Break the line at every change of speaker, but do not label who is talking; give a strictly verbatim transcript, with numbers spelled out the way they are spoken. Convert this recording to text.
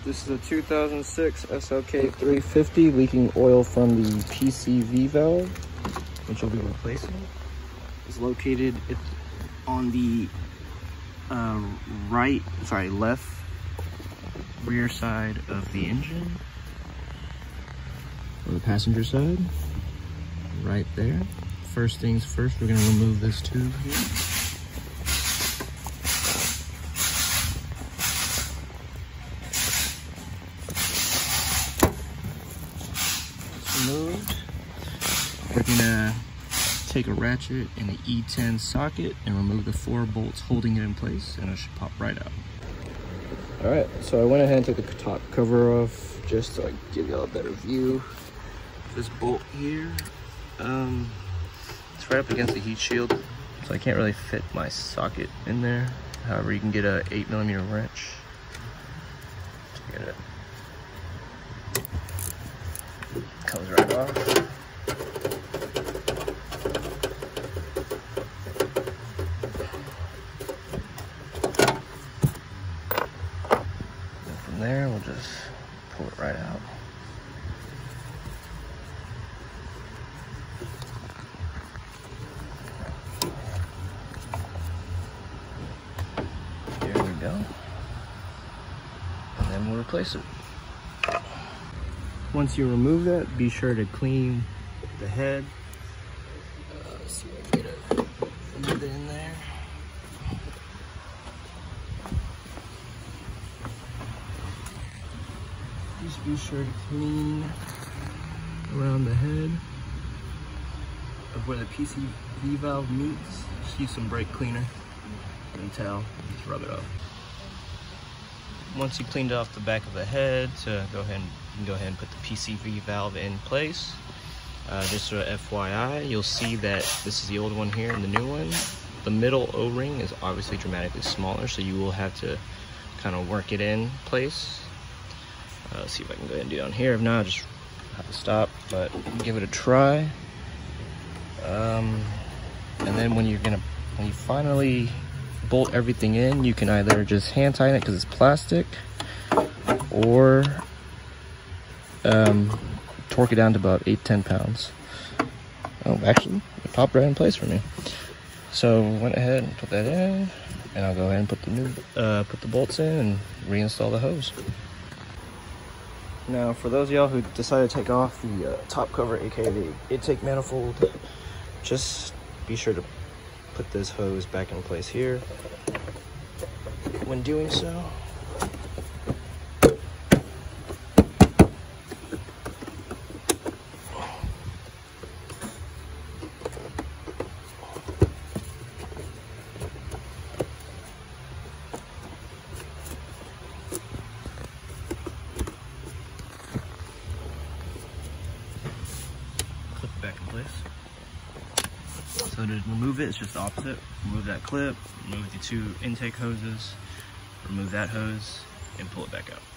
This is a two thousand six S L K three fifty leaking oil from the P C V valve, which will be replacing. It's located on the uh, right, sorry, left rear side of the engine, on the passenger side, right there. First things first, we're gonna remove this tube here. It's removed. We're gonna take a ratchet and the E ten socket and remove the four bolts holding it in place, and it should pop right out. All right, so I went ahead and took the top cover off just to like give y'all a better view. This bolt here, um, it's right up against the heat shield, so I can't really fit my socket in there. However, you can get a eight millimeter wrench to get it. Comes right off. There, we'll just pull it right out. There we go. And then we'll replace it. Once you remove that, be sure to clean the head. Uh, let's see if I can get it, get it in there. Just be sure to clean around the head of where the P C V valve meets. Just use some brake cleaner and towel, just rub it off. Once you cleaned off the back of the head, to go ahead and, you can go ahead and put the P C V valve in place. Uh, just for F Y I, you'll see that this is the old one here and the new one. The middle O-ring is obviously dramatically smaller, so you will have to kind of work it in place. Uh, let's see if I can go ahead and do it on here. If not, I'll just have to stop, but give it a try. Um, and then when you're gonna, when you finally bolt everything in, you can either just hand tighten it because it's plastic, or um, torque it down to about eight, ten pounds. Oh, actually, it popped right in place for me. So went ahead and put that in, and I'll go ahead and put the new, uh, put the bolts in and reinstall the hose. Now, for those of y'all who decided to take off the uh, top cover, aka the intake manifold, just be sure to put this hose back in place here. When doing so, clip it back in place. So to remove it, it's just the opposite. Remove that clip, remove the two intake hoses, remove that hose, and pull it back out.